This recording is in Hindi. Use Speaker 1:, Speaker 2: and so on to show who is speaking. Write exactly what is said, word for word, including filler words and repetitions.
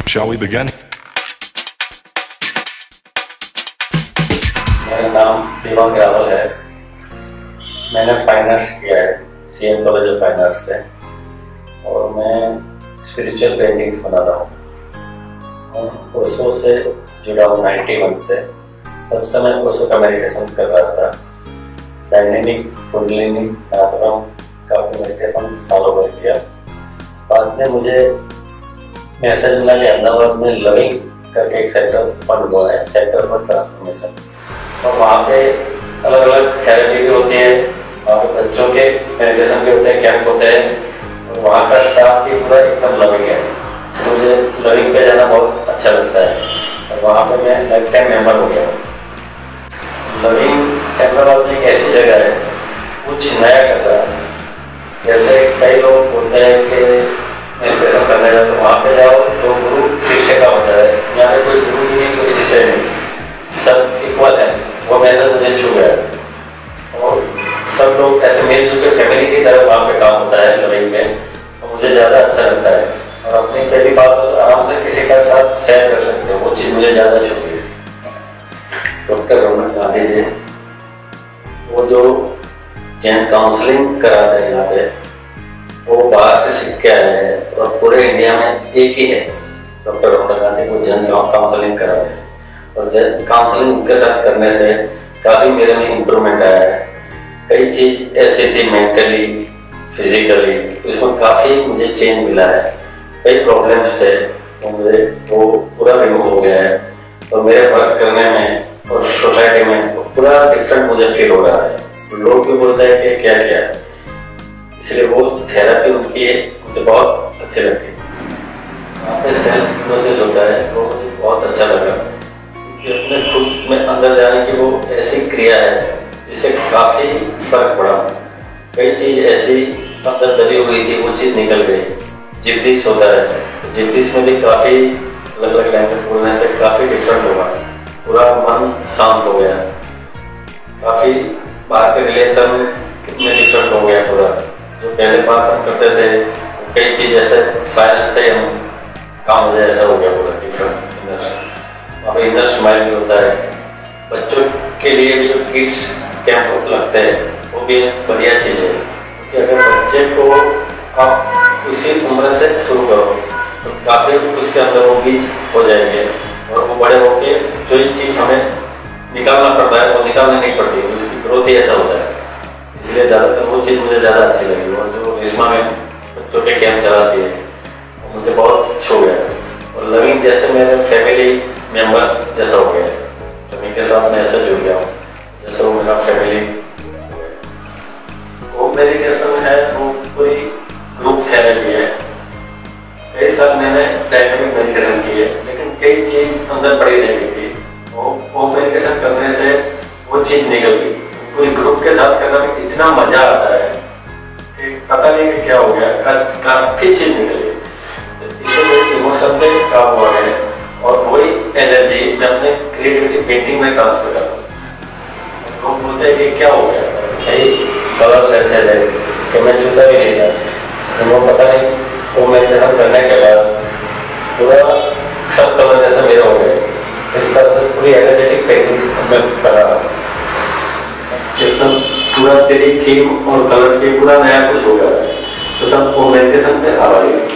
Speaker 1: Shall we begin?
Speaker 2: मेरा नाम दिवांग रावल है। मैंने फाइन आर्ट्स किया है CM college of fine arts से और मैं स्पिरिचुअल पेंटिंग्स बनाता हूँ। ओशो से जुड़ा हूँ नाइन्टी वन से। तब से मैं ओशो का मेडिटेशन कर रहा था। डायनेमिक कुंडलिनी नादरम काफ़ी मेडिटेशन सालों भर किया। बाद में मुझे मैसेज मिला कि अहमदाबाद में लविंग करके एक सेंटर ओपन हुआ है, सेंटर फॉर ट्रांसफॉर्मेशन। और वहाँ पे अलग अलग थेरेपी भी होती है, वहाँ पे बच्चों के मेडिटेशन भी होते हैं, कैंप होते हैं और वहाँ का स्टाफ भी पूरा एकदम लविंग है। मुझे लविंग पे जाना बहुत अच्छा लगता है और वहाँ पे मैं लाइफ टाइम मेम्बर हो गया हूँ। लविंग अहमदाबाद में एक ऐसी जगह है कुछ नया कर रहा है। जैसे कई लोग बोलते हैं कि मेडिटेशन करने जाओ तो वहाँ पे जाओ तो गुरु शिष्य का होता है। यहाँ पे कोई गुरु नहीं, कोई शिष्य नहीं, सब इक्वल है। वो मैसेज मुझे छू गया और सब लोग ऐसे मिलजुल के फैमिली की तरह वहाँ पे काम होता है लविंग में, तो मुझे ज़्यादा अच्छा लगता है। और अपनी पहली बात तो आराम से किसी का साथ शेयर कर सकते हो, वो चीज़ मुझे ज़्यादा छू गई। डॉक्टर रमन गांधी जी वो जो जैन काउंसलिंग कराते हैं यहाँ पे, वो बाहर से सीख के आए हैं और पूरे इंडिया में एक ही है डॉक्टर रमन गांधी वो जैन काउंसलिंग कराते हैं। और जैन काउंसलिंग उनके साथ करने से काफ़ी मेरे में इम्प्रूवमेंट आया है। कई चीज़ ऐसी थी मेंटली फिजिकली, इसमें काफ़ी मुझे चेंज मिला है। कई प्रॉब्लम्स थे वो मुझे वो पूरा रिमूव हो गया है और मेरे वर्क करने में और सोसाइटी में पूरा डिफरेंट मुझे फील हो रहा है। लोग भी बोलते हैं कि क्या क्या है, इसलिए वो थेरेपी उनकी मुझे बहुत अच्छी लगती है। वहाँ पे सेल्फ हिप्नोसिस होता है वो मुझे बहुत अच्छा लगा कि अपने खुद में अंदर जाने की वो ऐसी क्रिया है जिससे काफ़ी फर्क पड़ा। कई चीज़ ऐसी अंदर दबी हुई थी वो चीज़ निकल गई। जिब्दिस होता है तो जिब्दिस में भी काफ़ी अलग अलग लैंग्वेज बोलने से काफ़ी डिफरेंट हुआ, पूरा मन शांत हो गया। काफ़ी बाहर के रिलेशन कितने डिफरेंट हो गया पूरा। जो पहले बात हम करते थे कई चीज़ ऐसे साइलेंस से हम काम हो जाए, ऐसा हो गया पूरा डिफरेंट। इनर वहाँ पर इनर स्माइल भी होता है। बच्चों के लिए भी जो किड्स कैंप लगते हैं वो भी बढ़िया चीज़ है कि अगर बच्चे को आप उसी उम्र से शुरू करो तो काफ़ी उसके अंदर वो बीज हो जाएंगे और वो बड़े होके जो ये चीज़ हमें निकालना पड़ता है वो निकालनी नहीं पड़ती, उसकी ग्रोथ ही ऐसा होता है। इसलिए ज़्यादातर वो चीज़ मुझे ज़्यादा अच्छी लगी। और जो रिश्मा में बच्चों के कैंप चलाती है वो मुझे बहुत छू गया और लविंग जैसे मेरे फैमिली मेम्बर जैसा हो गया। लविंग के साथ मैं ऐसा जुड़ गया हूँ जैसे वो मेरा फैमिली। वो मेडिटेशन है वो पूरी ग्रुप थेरेपी है। कई साल मैंने डायनेमिक मेडिटेशन की है लेकिन कई चीज़ अंदर पड़ी रह गई थी। वो वो मेडिटेशन करने से वो चीज़ निकल गई। पूरी ग्रुप के साथ करना में इतना मजा आता है कि पता नहीं कि क्या हो गया, काफ़ी चीज़ निकल गई। इससे मेरे इमोशन पे काम हुआ है और वही एनर्जी मैं अपने क्रिएटिविटी पेंटिंग में ट्रांसफर कर रहा हूँ। लोग बोलते हैं कि क्या हो गया, भाई कलर्स ऐसे है कि मैं छूता भी नहीं था। तो वो पता नहीं वो मेडिटेशन करने के बाद पूरा सब कलर जैसे मेरे हो गए। इस तरह से पूरी एनर्जेटिक पेंटिंग मैं कर रहा हूँ। ये सब पूरा तेरी थीम और कलर्स के पूरा नया कुछ हो गया है तो सब वो मेडिटेशन पे आ रही है।